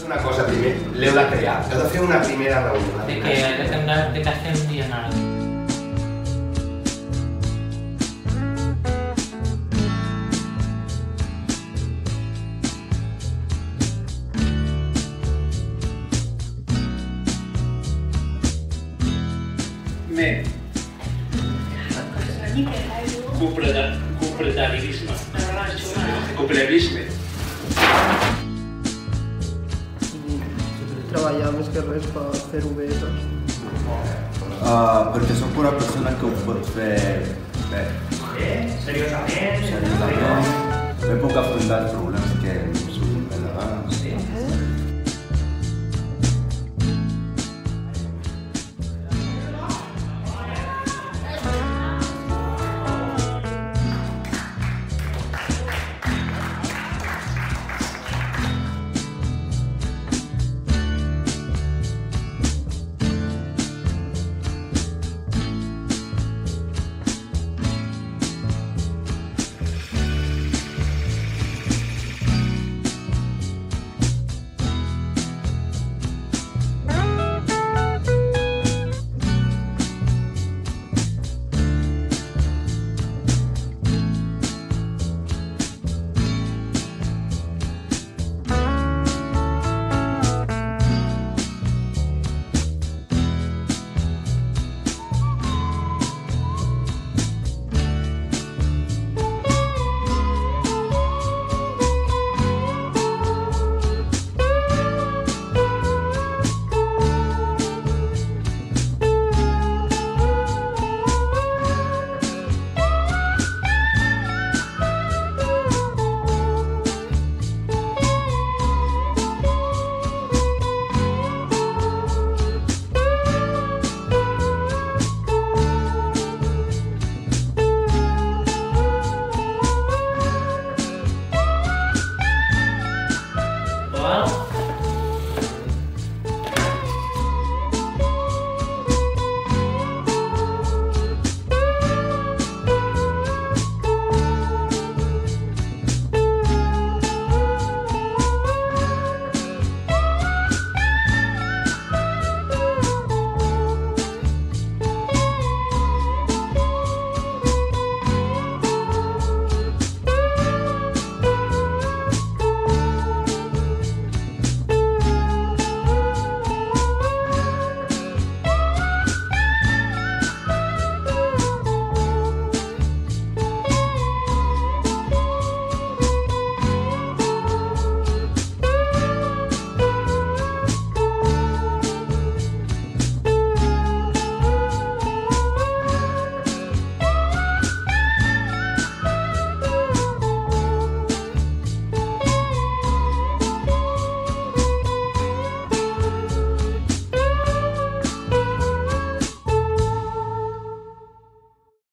fer una cosa primer, l'heu de crear. Heu de fer una primera reunió. De que estem dient ara. Cooperativisme. Cooperativisme. Treballar més que res per fer-ho bé, saps? Perquè som una persona que ho pot fer bé. Seriosament. Me puc afrontar els problemes que